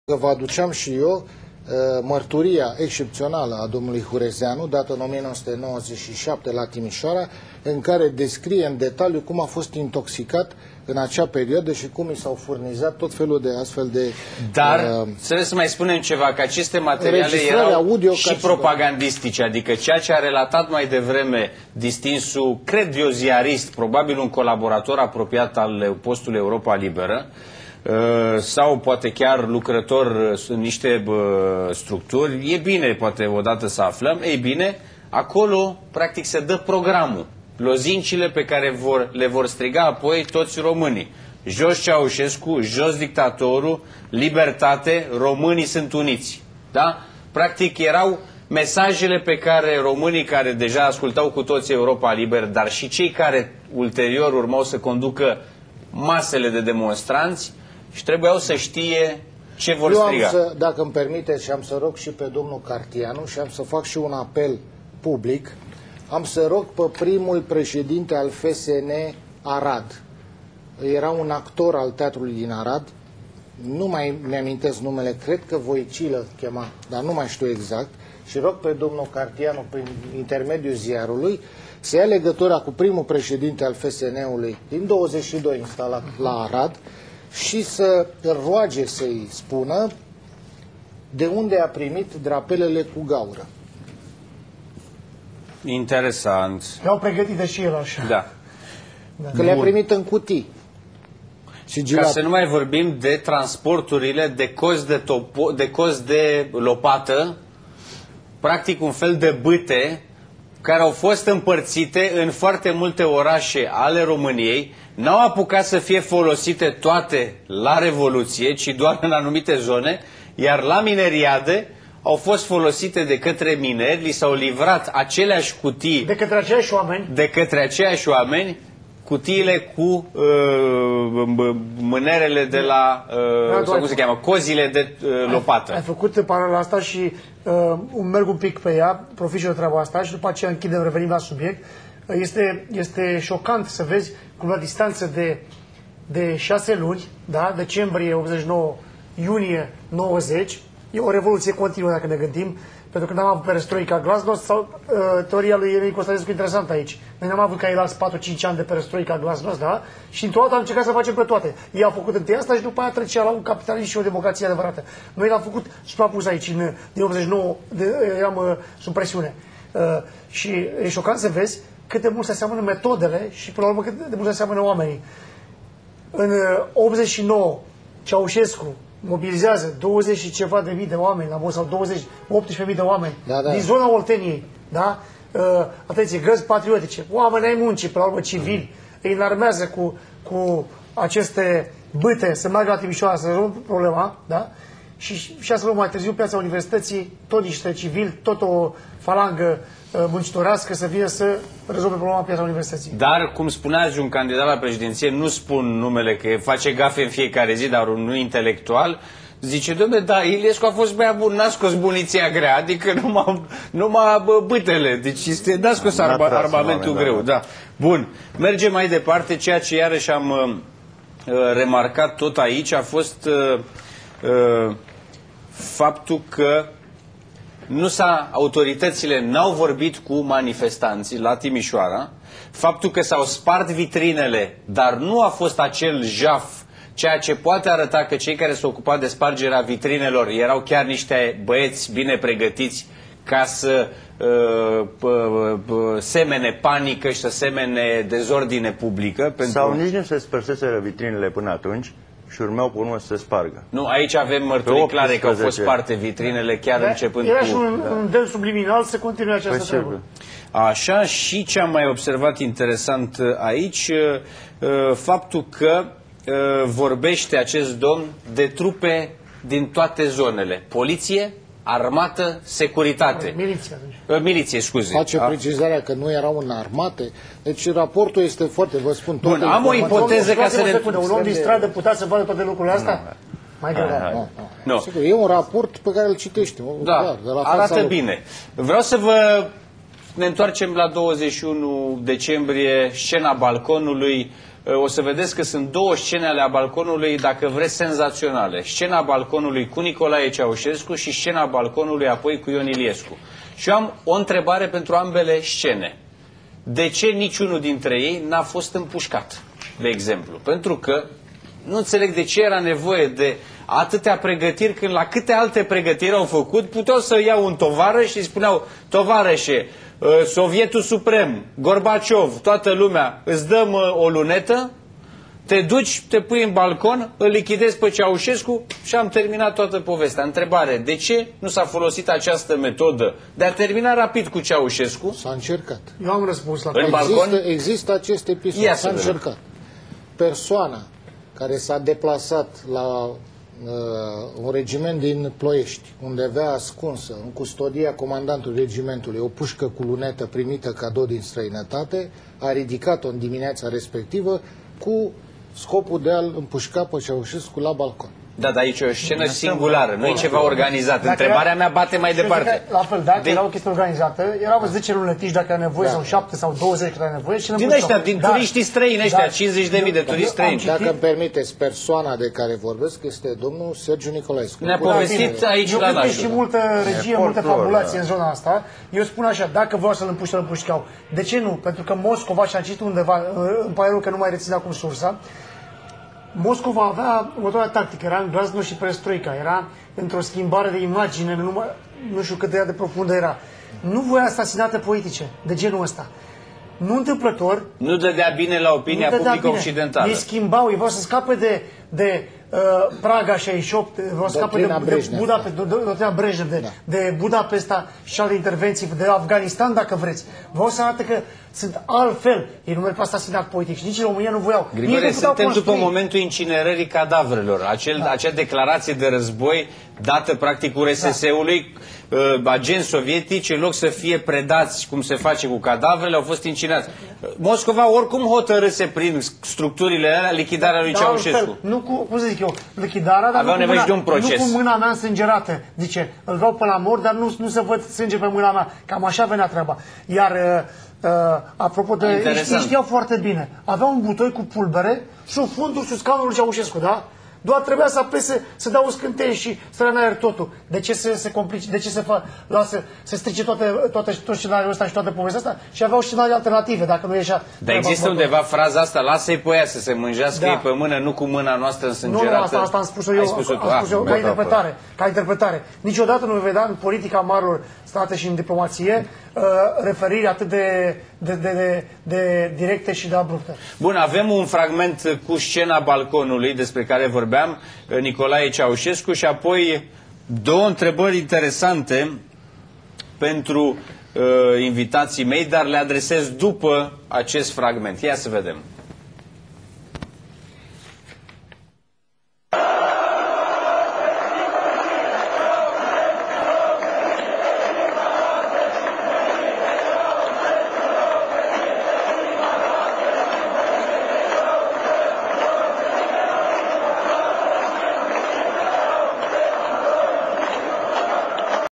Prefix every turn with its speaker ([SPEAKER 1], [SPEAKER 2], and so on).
[SPEAKER 1] Că vă aduceam și eu mărturia excepțională a domnului Hurezeanu, dată în 1997 la Timișoara, în care descrie în detaliu cum a fost intoxicat în acea perioadă și cum i s-au furnizat tot felul de astfel de...
[SPEAKER 2] Dar, trebuie să mai spunem ceva, că aceste materiale erau
[SPEAKER 1] audio
[SPEAKER 2] și propagandistice, adică ceea ce a relatat mai devreme distinsul, cred eu, ziarist, probabil un colaborator apropiat al postului Europa Liberă, sau poate chiar lucrător în niște structuri, e bine poate odată să aflăm, ei bine, acolo practic se dă programul, lozincile pe care le vor striga apoi toți românii. Jos Ceaușescu, jos dictatorul, libertate, românii sunt uniți. Da? Practic erau mesajele pe care românii care deja ascultau cu toți Europa Liberă, dar și cei care ulterior urmau să conducă masele de demonstranți, și trebuiau să știe ce vor striga.
[SPEAKER 1] Dacă îmi permiteți, și am să rog și pe domnul Cartianu și am să fac și un apel public, am să rog pe primul președinte al FSN Arad. Era un actor al teatrului din Arad, nu mai mi-amintesc numele, cred că Voicilă chema, dar nu mai știu exact, și rog pe domnul Cartianu, prin intermediul ziarului, să ia legătura cu primul președinte al FSN-ului din 22 instalat la Arad, și să îl roage să-i spună de unde a primit drapelele cu gaură.
[SPEAKER 2] Interesant.
[SPEAKER 3] Le-au pregătit și el așa.
[SPEAKER 2] Da.
[SPEAKER 1] Că le-a primit în cutii.
[SPEAKER 2] Ca să nu mai vorbim de transporturile de cozi de lopată, practic un fel de bâte care au fost împărțite în foarte multe orașe ale României. N-au apucat să fie folosite toate la Revoluție, ci doar în anumite zone, iar la mineriade au fost folosite de către mineri, li s-au livrat aceleași cutii
[SPEAKER 3] de către aceiași oameni,
[SPEAKER 2] cutiile cu mânerele de la, sau cum se cheamă, cozile de lopată.
[SPEAKER 3] Ai făcut paralela asta și merg un pic pe ea, profit și de treaba asta și după aceea închidem, revenim la subiect. Este șocant să vezi cum la distanță de 6 luni, da? Decembrie 89, iunie 90, e o revoluție continuă dacă ne gândim, pentru că n-am avut perestroica glasnost sau teoria lui Emil Constantinescu interesantă aici. Noi n-am avut ca el alți 4-5 ani de perestroica glasnost, da? Și într-o dată am încercat să facem pe toate. Ei au făcut întâi asta și după aia trecea la un capitalism și o democrație adevărată. Noi l-am făcut suprapus aici, din 89, eram sub presiune. Și e șocant să vezi cât de mult se aseamănă metodele și, până la urmă, cât de mult se aseamănă oamenii. În 89, Ceaușescu mobilizează 20 și ceva de mii de oameni, sau 18.000 de oameni din zona Olteniei, da? Atenție, găzi patriotice, oameni ai muncii, până la urmă civili, îi înarmează cu aceste bâte să meargă la Timișoara să rezolvă problema, da? Și 6 luni mai târziu, Piața Universității, tot niște civili, tot o falangă muncitorească să vină să rezolve problema Piața Universității.
[SPEAKER 2] Dar, cum spunea un candidat la președinție, nu spun numele, că face gafe în fiecare zi, dar un intelectual, zice, dom'le, da, Iliescu a fost băiat bun, n-a scos muniția grea, adică numai bâtele, deci n-a scos armamentul greu. Da. Bun, mergem mai departe, ceea ce iarăși am remarcat tot aici a fost faptul că autoritățile n-au vorbit cu manifestanții la Timișoara, faptul că s-au spart vitrinele, dar nu a fost acel jaf, ceea ce poate arăta că cei care s-au ocupat de spargerea vitrinelor erau chiar niște băieți bine pregătiți ca să semene panică și să semene dezordine publică.
[SPEAKER 4] Sau nici nu se spărseseră vitrinele până atunci și urmeau pe urmă să se spargă.
[SPEAKER 2] Nu, aici avem mărturii clare că au fost sparte vitrinele chiar începând cu...
[SPEAKER 3] Era și un demn subliminal să continue această treabă.
[SPEAKER 2] Așa, și ce am mai observat interesant aici, faptul că vorbește acest domn de trupe din toate zonele. Poliție, armată, securitate. Miliție, scuze.
[SPEAKER 1] Face precizarea că nu erau în armate. Deci raportul este foarte, vă spun, toate.
[SPEAKER 2] Bun, am o ipoteză ca să ne...
[SPEAKER 3] Un om din stradă putea să vadă toate lucrurile astea? Mai greu.
[SPEAKER 1] Nu. Sigur, e un raport pe care îl citești.
[SPEAKER 2] Da, arată bine. Vreau să ne întoarcem la 21 decembrie, scena balconului. o să vedeți că sunt două scene ale balconului, dacă vreți, senzaționale. Scena balconului cu Nicolae Ceaușescu și scena balconului apoi cu Ion Iliescu. Și eu am o întrebare pentru ambele scene. De ce niciunul dintre ei n-a fost împușcat, de exemplu? Pentru că nu înțeleg de ce era nevoie de atâtea pregătiri, când la câte alte pregătiri au făcut, puteau să iau un tovarăș și spuneau: tovarășe, Sovietul Suprem, Gorbaciov, toată lumea, îți dăm o lunetă, te duci, te pui în balcon, îl lichidezi pe Ceaușescu și am terminat toată povestea. Întrebare: de ce nu s-a folosit această metodă de a termina rapid cu Ceaușescu?
[SPEAKER 1] S-a încercat.
[SPEAKER 3] Eu am răspuns la
[SPEAKER 2] În balcon?
[SPEAKER 1] Există acest episod. S-a încercat. Persoana care s-a deplasat la un regiment din Ploiești, unde avea ascunsă, în custodia comandantului regimentului, o pușcă cu lunetă primită cadou din străinătate, a ridicat-o în dimineața respectivă cu scopul de a-l împușca pe Ceaușescu la balcon.
[SPEAKER 2] Da, dar aici e o scenă singulară, nu e ceva organizat. Întrebarea mea bate mai departe.
[SPEAKER 3] La fel, dacă era o chestie organizată, erau 10 lunetiști dacă era nevoie, sau 7 sau 20 dacă era nevoie. Și
[SPEAKER 2] din ăștia, din turiștii străini ăștia, 50.000 de turiști străini.
[SPEAKER 1] Dacă îmi permiteți, persoana de care vorbesc este domnul Sergiu Nicolaescu.
[SPEAKER 2] Ne-a povestit aici la Nașu.
[SPEAKER 3] Și multă regie, multă fabulație în zona asta. Eu spun așa: dacă vreau să-l împuște, îl împușcau. De ce nu? Pentru că Moscova, și-a citit undeva, îmi pare rău că nu mai rețin acum sursa, Moscova avea următoarea tactică, era în Glasnost și Perestroica, era într-o schimbare de imagine, nu știu cât de profundă era. Nu voia asasinate politice, de genul ăsta. Nu întâmplător.
[SPEAKER 2] Nu dădea bine la opinia publică occidentală.
[SPEAKER 3] Ei schimbau, ei vreau să scape de Praga 68, vreau să scape de Budapest, de Budapesta și alte intervenții, de Afganistan, dacă vreți. Vreau să arate că sunt altfel. Ei nu merg pe asasinat politic și nici în România nu voiau.
[SPEAKER 2] Grigore, suntem după momentul incinerării cadavrelor. Acea declarație de război dată practic URSS-ului, agenți sovietici, în loc să fie predați, cum se face cu cadavrele, au fost incinerați. Moscova oricum hotărâse prin structurile alea lichidarea lui Ceaușescu.
[SPEAKER 3] Nu cu, cum să zic eu, lichidarea, dar
[SPEAKER 2] aveau nevoie de un proces.
[SPEAKER 3] Nu cu mâna mea însângerată. Zice, îl vreau pe la mort, dar nu să văd sânge pe mâna mea. Cam așa venea treaba. Iar apropo de... Ei știau foarte bine. Aveau un butoi cu pulbere sub fundul, sub scaunul lui Ceaușescu, da? Doar trebuia să apese, să dau o scânteie și să rămână aer totul. De ce se complice, de ce se lasă, se strice tot scenariul ăsta și toată povestea asta? Și aveau scenarii alternative, dacă nu ieșea...
[SPEAKER 2] Dar există undeva fraza asta: lasă-i pe ea să se mânjească ei pe mână, nu cu mâna noastră însângerată.
[SPEAKER 3] Nu, asta am spus-o eu, ca interpretare. Niciodată nu vei vedea în politica marilor state și în diplomație referiri atât de directe și de abrupte.
[SPEAKER 2] Bun, avem un fragment cu scena balconului despre care vorbeam, Nicolae Ceaușescu, și apoi două întrebări interesante pentru invitații mei, dar le adresez după acest fragment. Ia să vedem.